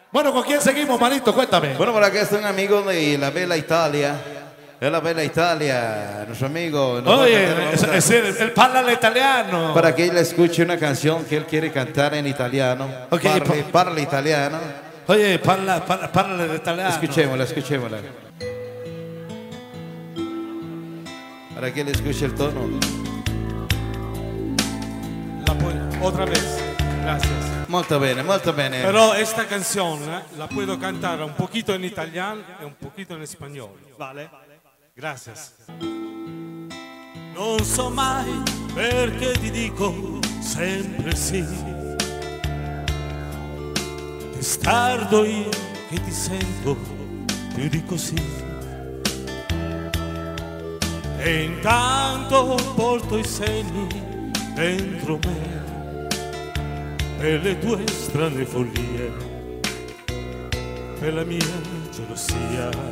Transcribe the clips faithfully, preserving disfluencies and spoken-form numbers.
Bueno, ¿con quién seguimos, manito? Cuéntame. Bueno, por acá está un amigo de la Bella Italia. Es la Bella Italia, nuestro amigo. Oye, es, es, él, él parla el italiano. Para que él escuche una canción que él quiere cantar en italiano. Okay, parle, parla italiano. Oye, parla, parla, parla el italiano. Escuchémosla, escuchémosla. Para que él escuche el tono. La puedo, otra vez, gracias. Molto bene, molto bene. Pero esta canción eh, la puedo cantar un poquito en italiano e un poquito en español, ¿vale? Gracias. Non so mai perché ti dico sempre sì. Testardo io che ti sento più di così. E intanto porto i segni dentro me per le tue strane follie, per la mia gelosia.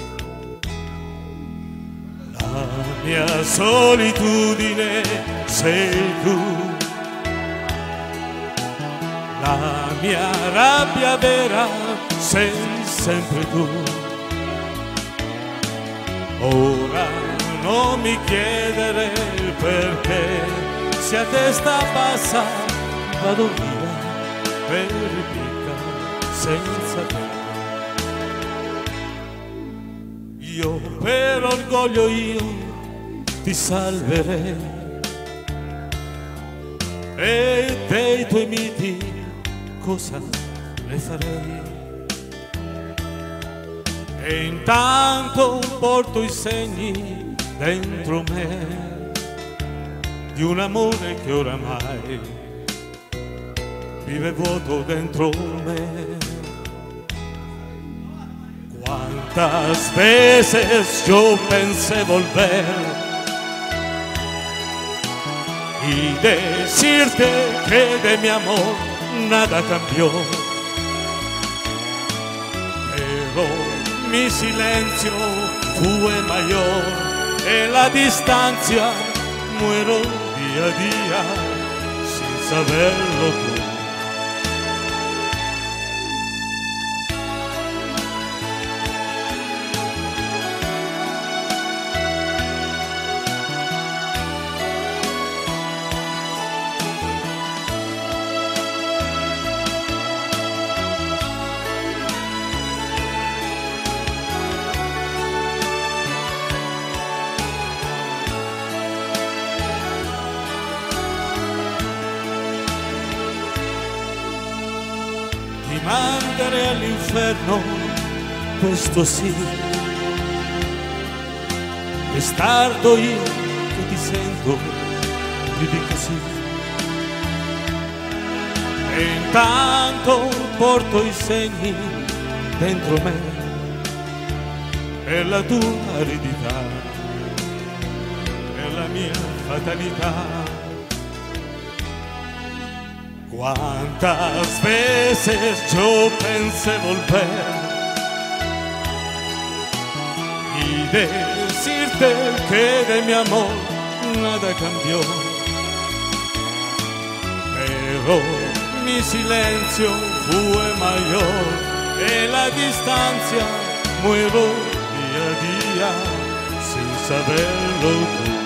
La mia solitudine sei tu, la mia rabbia vera sei sempre tu. Ora non mi chiedere il perché, se a testa bassa vado via per ripicca senza te. Io per orgoglio io ti salverei e dei tuoi miti cosa ne farei? E intanto porto i segni dentro me di un amore che oramai vive vuoto dentro me. Cuántas veces yo pensé volver y decirte que de mi amor nada cambió, pero mi silencio fue mayor, en la distancia muero día a día sin saberlo tú. Ti manderei all'inferno, questo sì. Testardo io che ti sento più di così. E intanto porto i segni dentro me per la tua aridità, per la mia fatalità. Cuántas veces yo pensé volver y decirte que de mi amor nada cambió, pero mi silencio fue mayor, en la distancia muero día a día sin saberlo tú.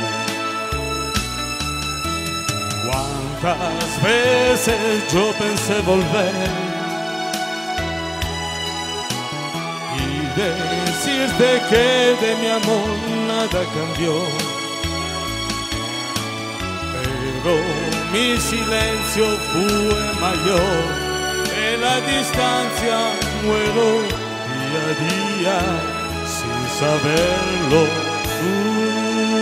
Cuántas veces yo pensé volver y decirte que de mi amor nada cambió, pero mi silencio fue mayor, en la distancia muero día a día sin saberlo tú.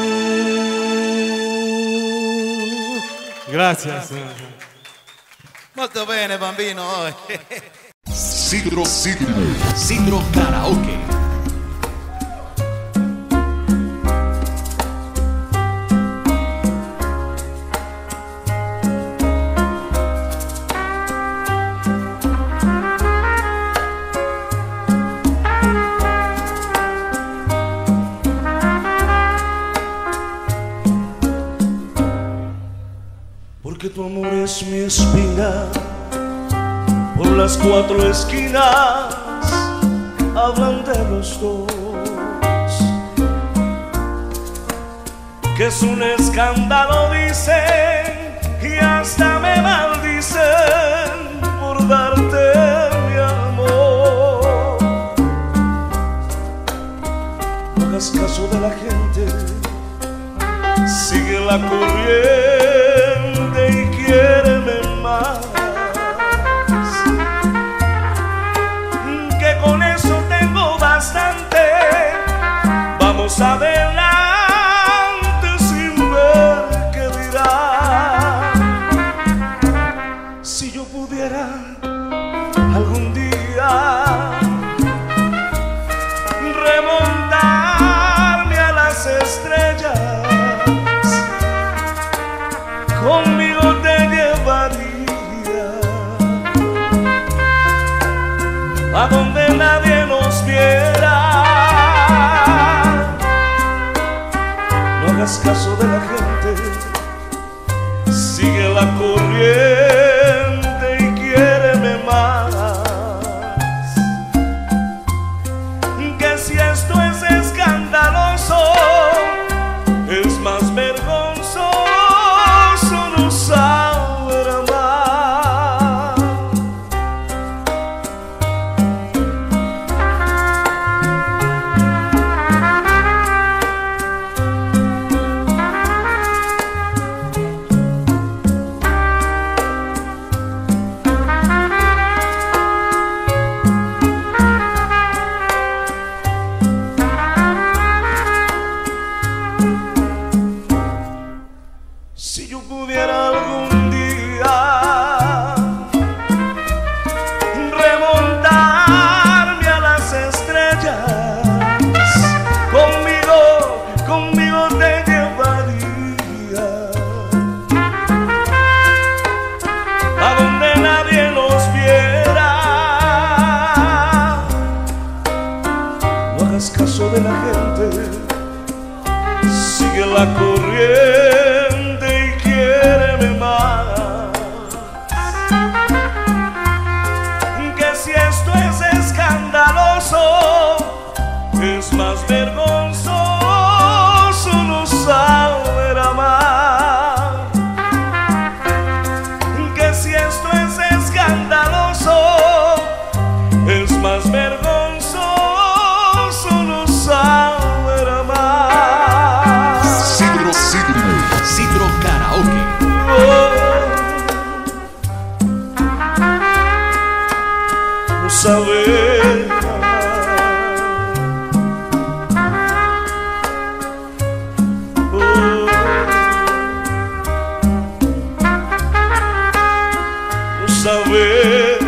Gracias. Molto bene, bambino. Sidro, Sidro, Sidro Karaoke. Porque tu amor es mi espina, por las cuatro esquinas hablan de los dos, que es un escándalo, dicen, y hasta me maldicen por darte mi amor. No hagas caso de la gente, sigue la corriente y quiéreme más, que con eso tengo bastante. Vamos adelante sin ver qué dirán. Si yo pudiera algún día remontarme a las estrellas, conmigo te llevaría a donde nadie nos viera. No hagas caso de la gente, sigue la corriente y quiéreme más, que si esto es escandaloso, es más vergonzoso no saber amar. Si yo pudiera algún día remontarme a las estrellas, conmigo, conmigo te llevaría a donde nadie nos viera. No hagas caso de la gente, sigue la corriente y quiéreme más, que si esto es escandaloso, es más vergonzoso no saber amar. Que si esto es escandaloso, es más vergonzoso no saber amar. Sidro, Sidro, Sidro Karaoke. No saber amar. Oh. No saber